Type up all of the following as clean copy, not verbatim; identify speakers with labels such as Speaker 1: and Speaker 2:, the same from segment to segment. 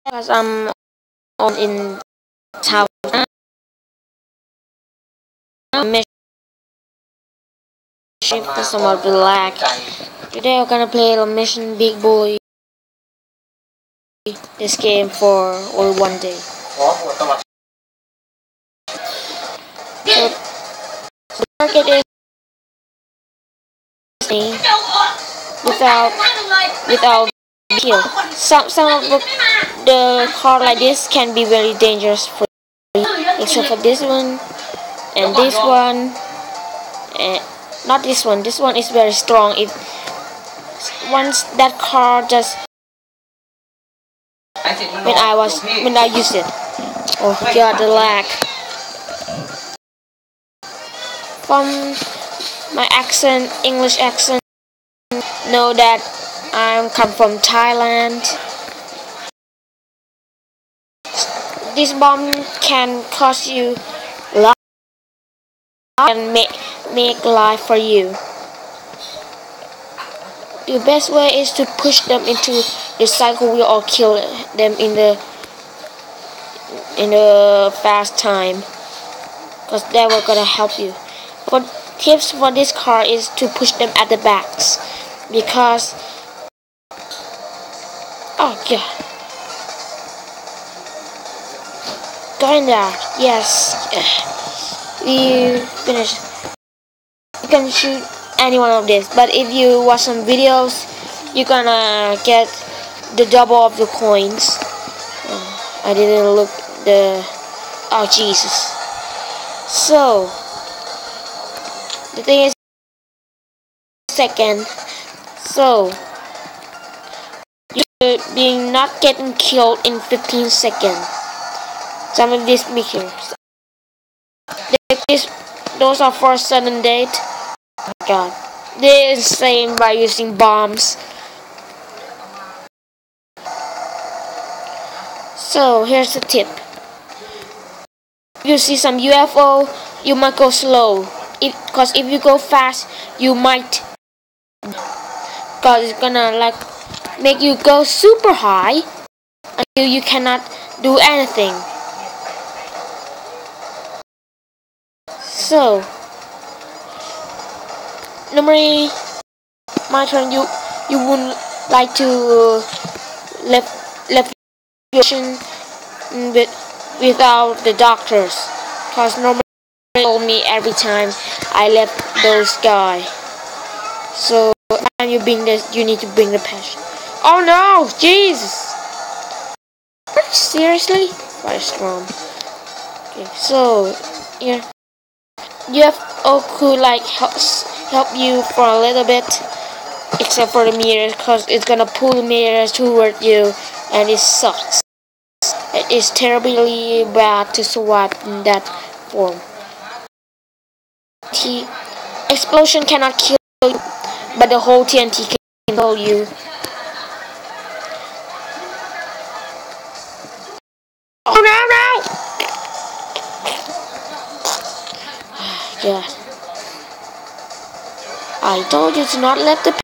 Speaker 1: Because I'm on in town mission for some of the lag. Today we're gonna play a mission Big Boy. This game for only one day. So the target is without kill. Some of the card like this can be very dangerous for you, except for this one and this one. And not this one. This one is very strong. If once that card just when I used it. Oh god, the lag. From my accent, English accent, know that I come from Thailand. This bomb can cost you life and make life for you. The best way is to push them into the cycle wheel or kill them in the fast time, because that will gonna help you. But tips for this car is to push them at the backs, because oh yeah, go in there. Yes, we finished. You can shoot any one of this, but if you watch some videos, you're gonna get the double of the coins. I didn't look the oh Jesus. So the thing is second, so you're being not getting killed in 15 seconds. Some of these makers, those are for sudden death. Oh my god, they're insane by using bombs. So here's the tip. If you see some UFO, you might go slow. Because if you go fast, you might, because it's gonna like make you go super high until you cannot do anything. So normally my turn, you wouldn't like to left your ocean without the doctors, because normally they told me every time I left those guys. So when you bring this, you need to bring the passion. Oh no, Jesus! Seriously? Very strong. Okay, so here you have could like help you for a little bit, except for the mirrors, because it's gonna pull the mirrors toward you, and it sucks. It is terribly bad to survive in that form. Explosion cannot kill you, but the whole TNT can kill you. Oh no! Yeah. I told you to not let the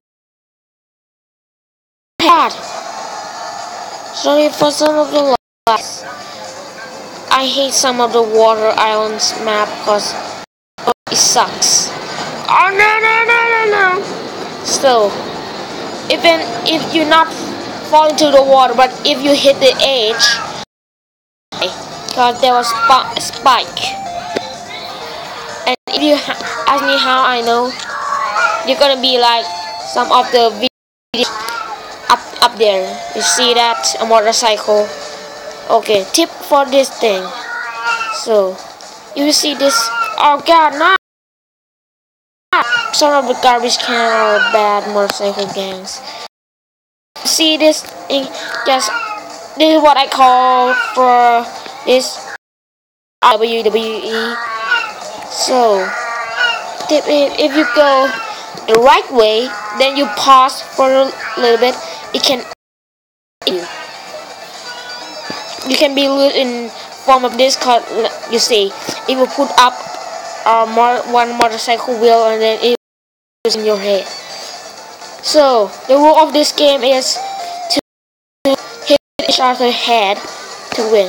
Speaker 1: pad. Sorry for some of the loss. I hate some of the water islands map because it sucks. Oh no! So, even if you not fall into the water, but if you hit the edge, because there was spike. And if you ask me how I know, you're gonna be like some of the videos up there. You see that a motorcycle? Okay, tip for this thing. So you see this? Oh god, no! Some of the garbage can are bad motorcycle gangs. See this thing? Just this is what I call for this WWE. So if you go the right way, then you pause for a little bit. It can you can be loose in form of this card. You see, it will put up one motorcycle wheel, and then it goes in your head. So the rule of this game is to hit push Arthur's head to win.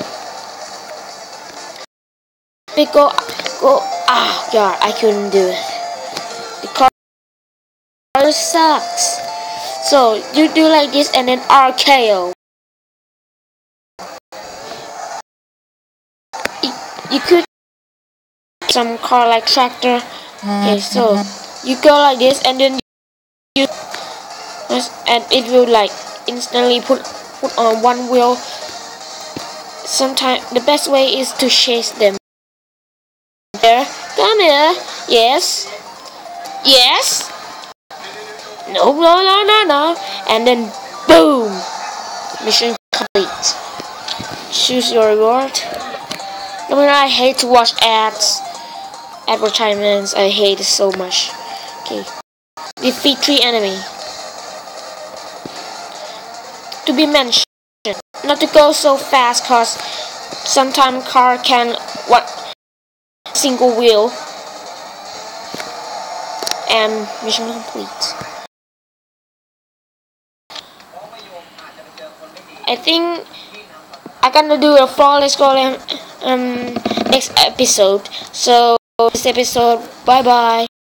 Speaker 1: Big go. God, I couldn't do it. The car sucks. So you do like this and then RKO. You could some car like tractor. Okay, so you go like this and then you and it will like instantly put on one wheel. Sometimes the best way is to chase them. There, come here. Yes. Yes. No, no, no, no, no. And then boom. Mission complete. Choose your reward. I mean, I hate to watch advertisements. I hate it so much. Okay. Defeat 3 enemy. To be mentioned, not to go so fast, cause sometimes car can single wheel. And mission complete. I think I'm gonna do a flawless goal next episode. So this episode, bye bye.